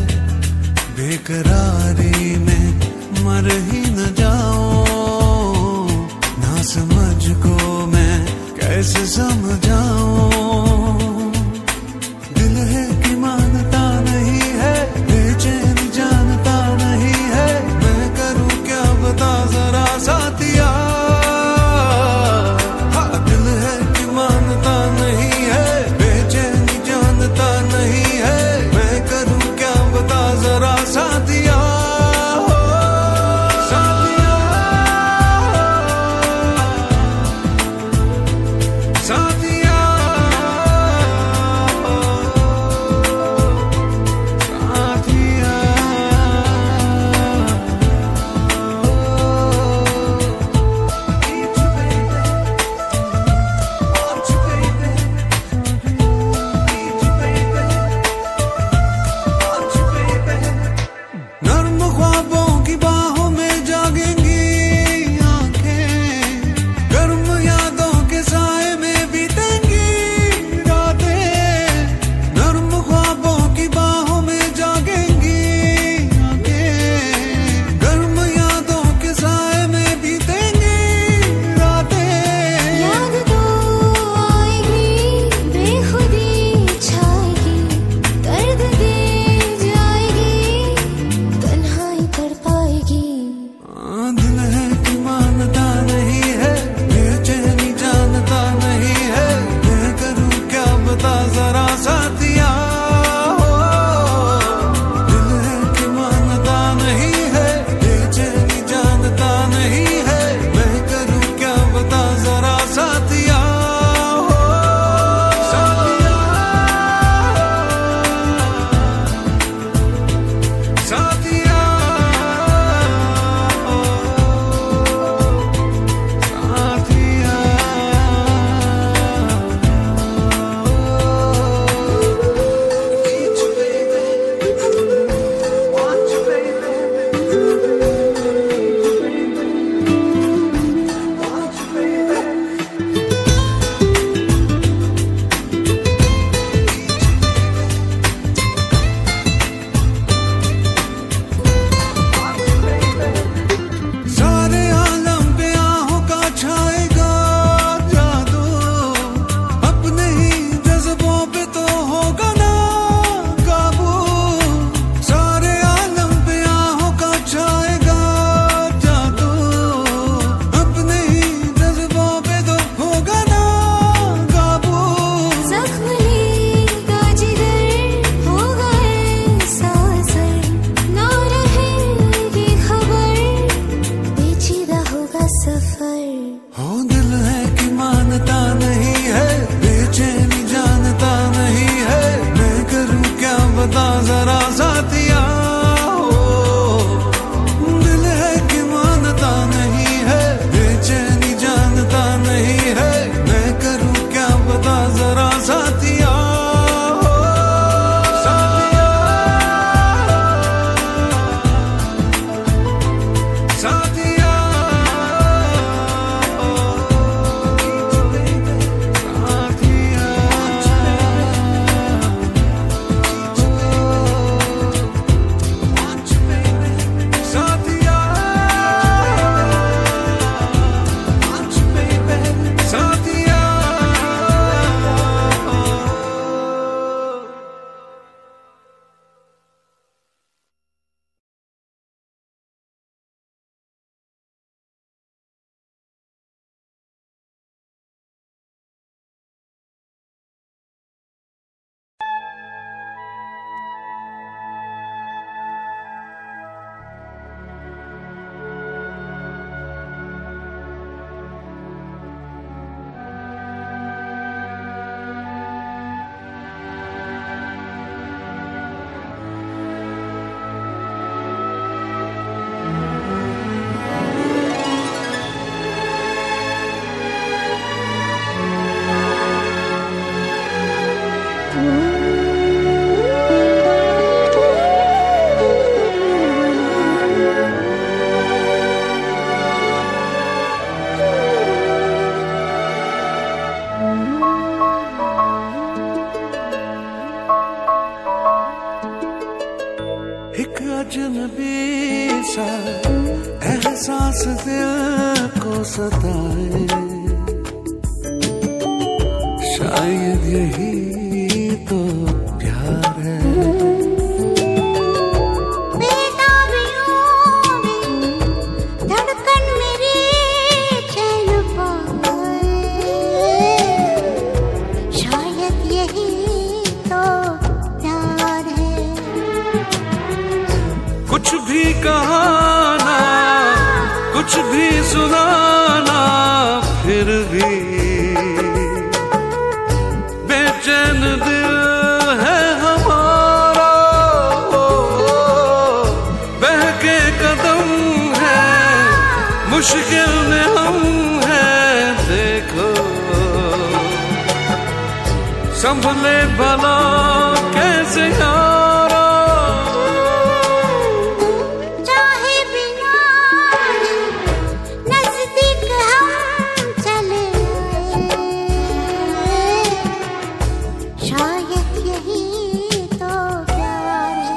बेकरारी में मर ही न जाऊं। ना समझ को मैं कैसे समझाऊं। दिल है कि मानता नहीं है। बेचैन जानता नहीं है। मैं करूं क्या बता जरा साथिया। हाँ, दिल है कि मानता नहीं है। बेचैन जानता नहीं है। मैं करूं क्या बता जरा साथिया। अजनबी सा एहसास दिल को सताए, शायद यही तो प्यार है। धड़कन मेरी चैन पाए, शायद यही तो प्यार है। कुछ भी कहाना, कुछ भी सुनाना, फिर भी बेचैन दिल है हमारा। बहके कदम है, मुश्किल में हम हैं, देखो संभले भला कैसे यारा। चाहे बिना नजदीक हम चले आए, शायद यही तो प्यार है।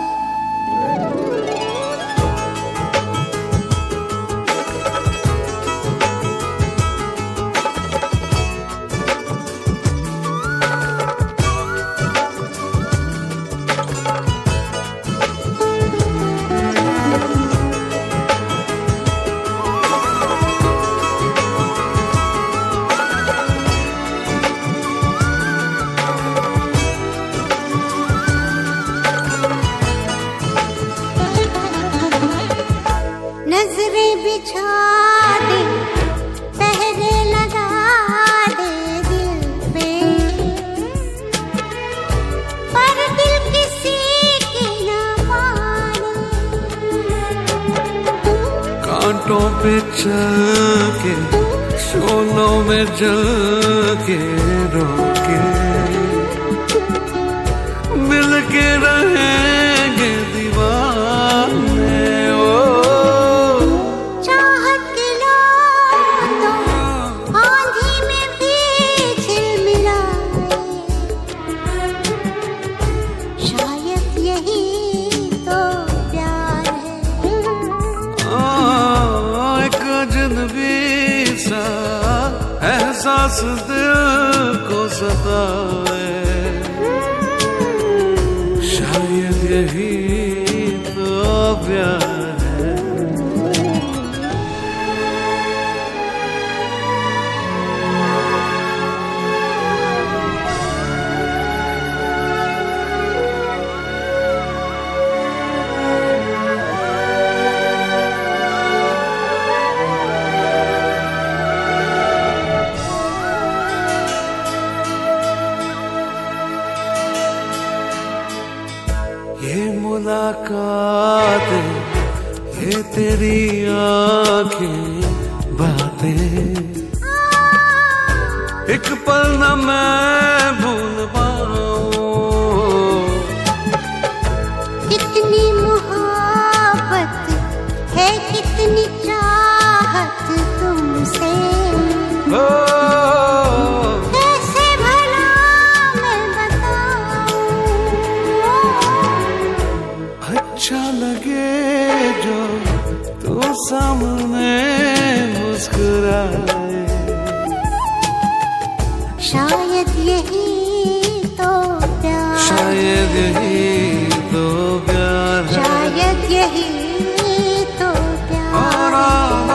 नजरें बिछा दे, पहरे लगा दे दिल पे, पर दिल किसी की न माने। कांटों पे चल के, शोलों में जल के, रोके मिल के रहेंगे दीवाने। ओ चाहत के लोग तो आंधी में भी झिलमिलाए, शायद यही तो प्यार है। एक अजनबी सा एहसास दिल को सताए, शायद यही तो प्यार है। ये मुलाकातें, ये तेरी आंखें, बातें, एक पल न मैं भूल पाऊं। कितनी मोहब्बत है, कितनी चाहत तुमसे, ओ कैसे भला मैं बताऊं। अच्छा लगे जो तू सामने मुस्कुराए, शायद यही तो प्यार, शायद यही तो प्यार है। शायद यही तो प्यार है।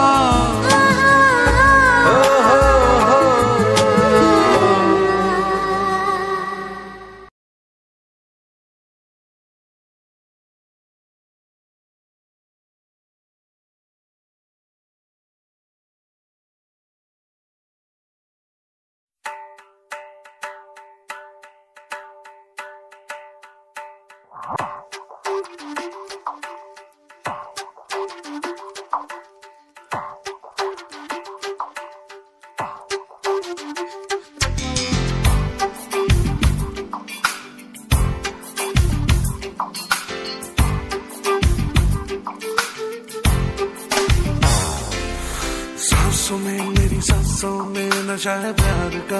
सांसों में, मेरी सांसों में नशा है प्यार का,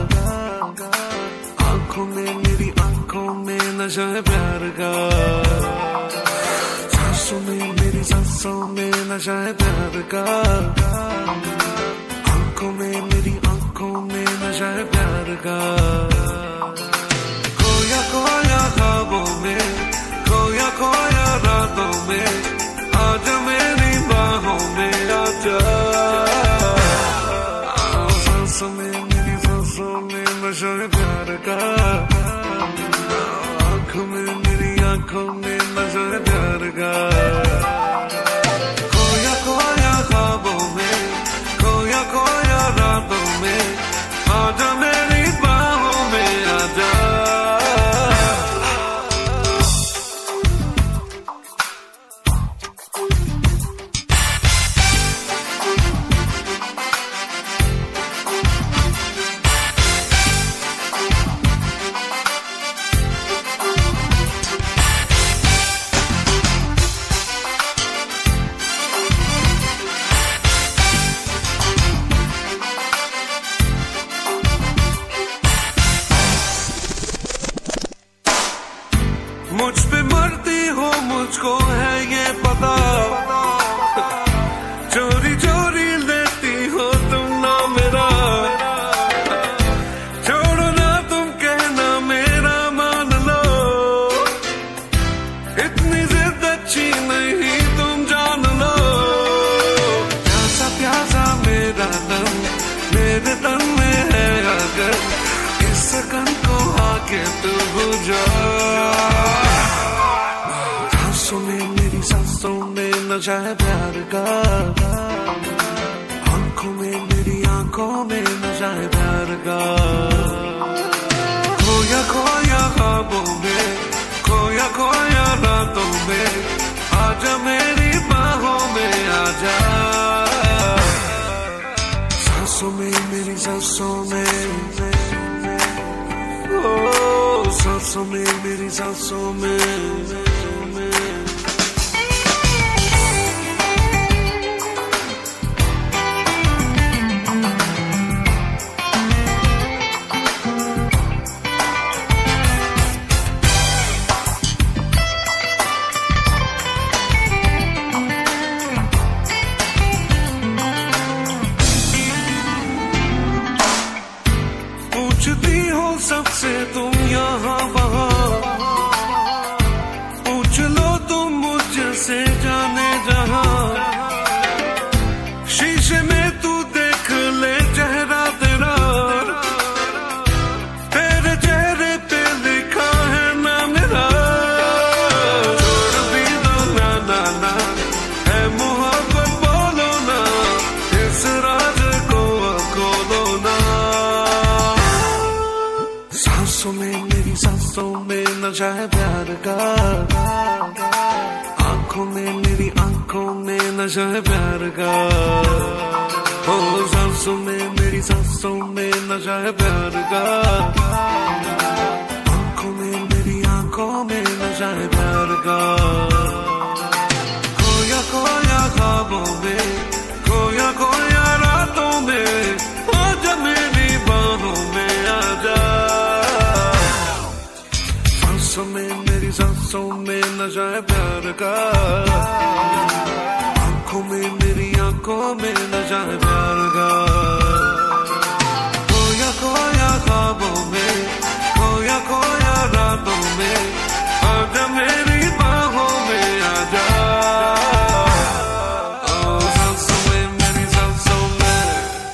आंखों में, मेरी आंखों में नशा है प्यार का। सांसों में सांसों में नशा है प्यार का, आंखों में मेरी आंखों में नशा है प्यार का। खोया खोया ख्वाबों में, खोया खोया रातों में, आज मेरी बाहों में आजा। सांसों में मेरी सांसों में नशा है प्यार का, आंखों में मेरी आंखों में नशा है प्यार का। खोया खोया ख्वाबों में, खोया खोया रातों में, आजा मेरी बाहों में आजा। मुझ पे मरती हो मुझको है ये पता, चोरी चोरी लेती हो तुम ना मेरा। छोड़ो ना तुम कहना मेरा मान लो, इतनी जिद अच्छी नहीं तुम जान लो। प्यासा प्यासा मेरा तन मेरे तन में है, अगर इस सकन को आके तू बुझा। सांसों में मेरी सांसों में नशा है प्यार का, आंखों में मेरी आंखों में नशा है प्यार का। खोया खोया ख्वाबों में, खोया खोया रातों में, आजा मेरी बाहों में आजा। सांसों में मेरी सांसों में, ओ सांसों में मेरी सांसों में। पूछती हो सबसे तुम यहाँ वहाँ, पूछ लो तुम मुझसे जाने जहाँ। शीशे में तू देख ले चेहरा तेरा, तेरे चेहरे पे लिखा है ना मेरा। छोड़ भी दो ना ना ना, है मोहब्बत बोलो ना, इस राज को खोलो ना। सांसों में मेरी सांसों में नशा है प्यार का, आंखों में मेरी आंखों में नशा है प्यार का। ओ सांसों में मेरी सांसों में नशा है प्यार का, आंखों में मेरी आंखों में नशा है प्यार का। खोया खोया ख्वाबों में, खोया खोया रातों में, आजा मेरी बाहों में आजा। सांसों में मेरी सांसों में नशा है प्यार का, आंखों में मेरी आंखों में नशा है प्यार का। खोया खोया ख्वाबों में, खोया खोया रातों में, आजा मेरी बाहों में आजा। ओ सांसों में मेरी सांसों में।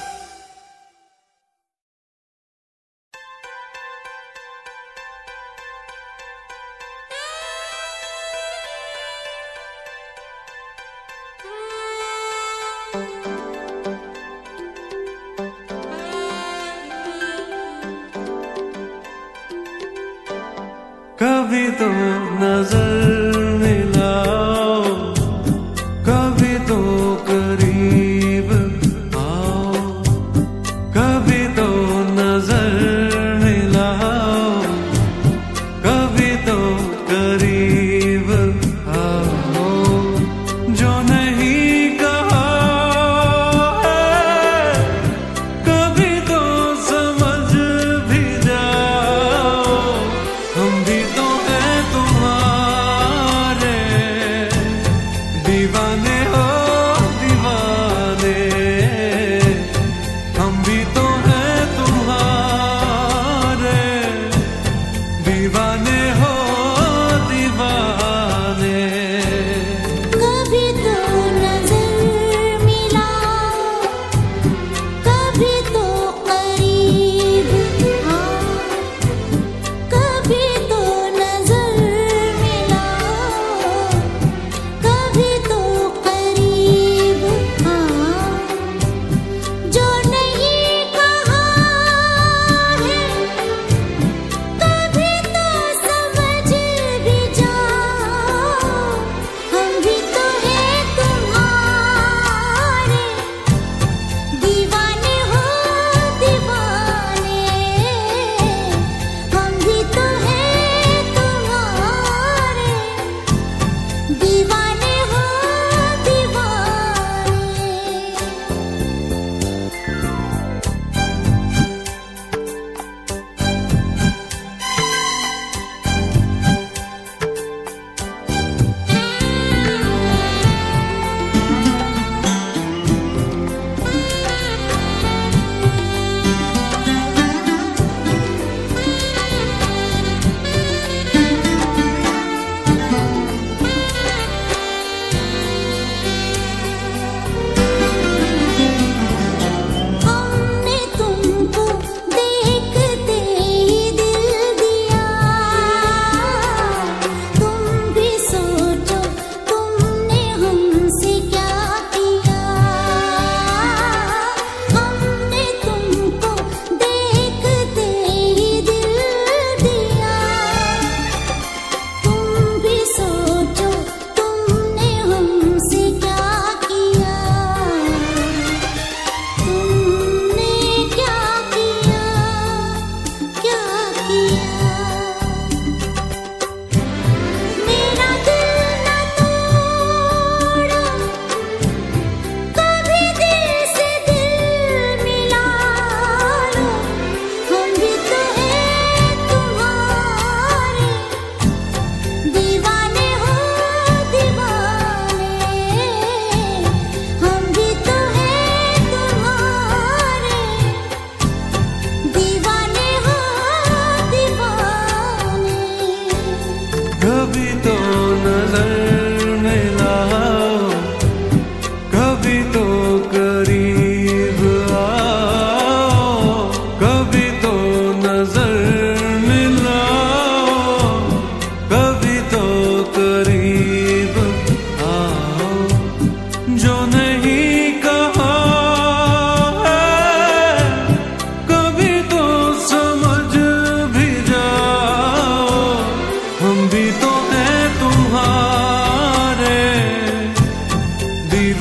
कभी तो नजर मिलाओ, कभी तो करीब आओ, कभी तो नजर मिलाओ, कभी तो करीब आओ। जो नहीं कहा है, कभी तो समझ भी जाओ। हम भी तो हैं तुम्हारे दीवाने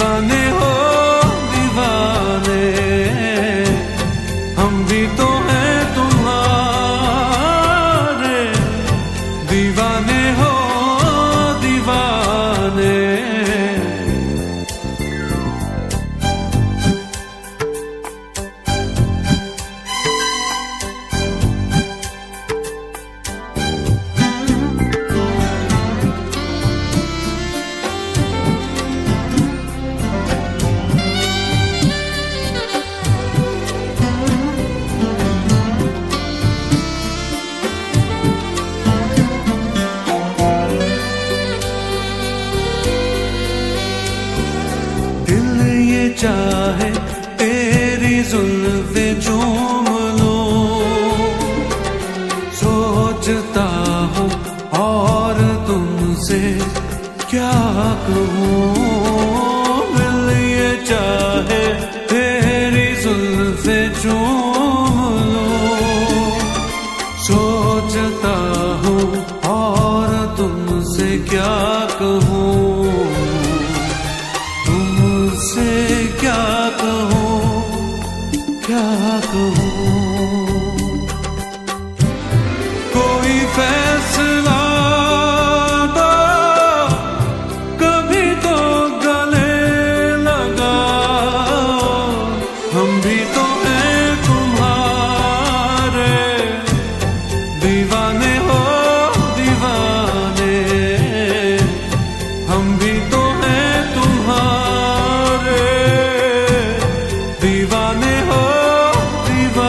दीवाने हो दीवाने, हम भी तो हैं तुम्हारे, दीवाने हो दीवाने। चाहे तेरी जुल्फे चूम लूं, सोचता हूँ और तुमसे क्या कहूँ। दिल ये चाहे तेरी जुल्फे चूम लूं, सोचता हूँ और तुमसे क्या कहूँ। तुमसे क्या कहूँ, क्या कहूँ। कोई फैसला तो कभी तो गले लगाओ, हम भी तो हैं तुम्हारे, दीवाने हो दीवाने, हम भी तो हैं तुम्हारे, दीवाने हो दीवाने।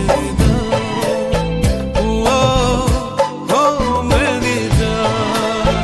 मेरी जान, ओ ओ मेरी जान।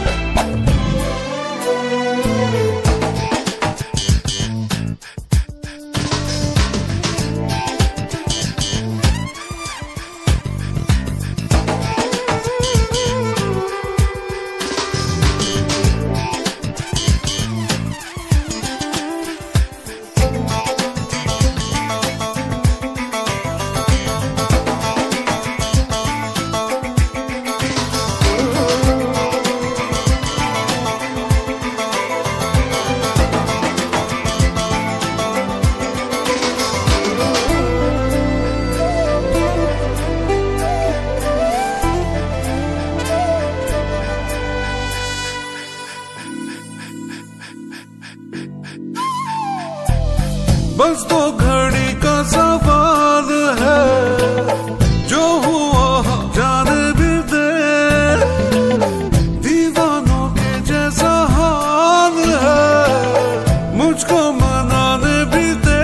बस तो घड़ी का सवाल है, जो हुआ जाने भी दे। दीवानों के जैसा हाल है, मुझको मनाने भी दे।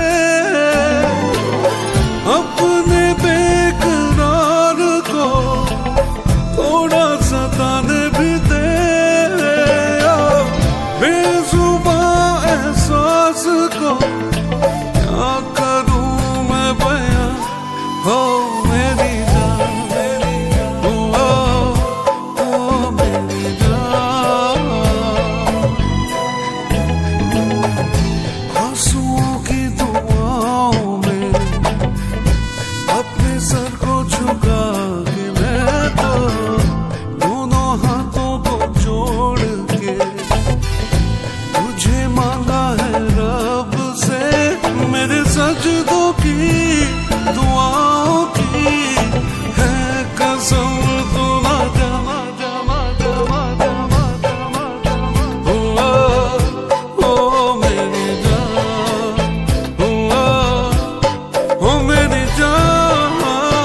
अपने बेकरार को थोड़ा सताने भी दे। बेजुबान एहसास को क्या करूं मैं बयां, हो मेरी जान, मेरी जान, ओ ओ मेरी जान। आंसुओं की दुआओं में अपने सर को झुका के मैं तो दोनों हाथों को जोड़ के तुझे मांगा है रब से। मेरे सजदों की दुआओं की है कसम, तू ना जाना जाना जाना जाना जाना जाना। ओ ओ मेरी जान, ओ ओ मेरी जान,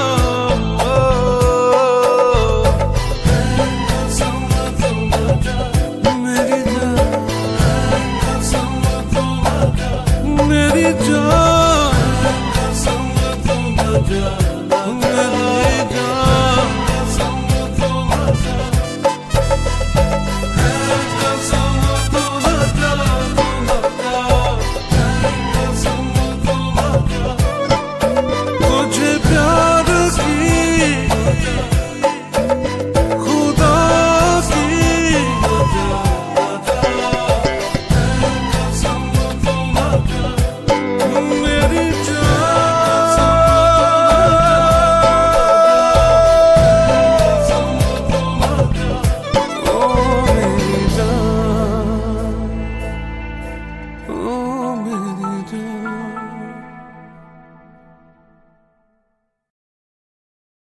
है कसम तू ना जा मेरी जान, है कसम तू ना जा मेरी जान, कसम तू न जा मेरी जान।